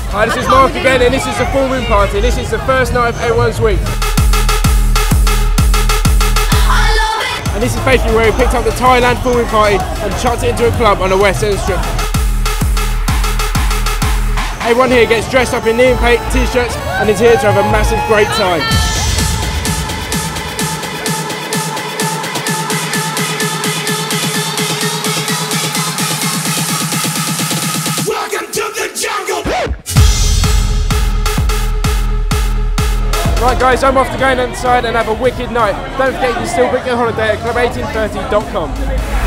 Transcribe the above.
Hi, this is Mark again, and this is the full moon party. This is the first night of A1's week. And this is basically where we picked up the Thailand full moon party and chucked it into a club on the West End Strip. Everyone here gets dressed up in neon paint t-shirts and is here to have a massive great time. Right guys, I'm off to go inside and have a wicked night. Don't forget you can still book your holiday at club1830.com.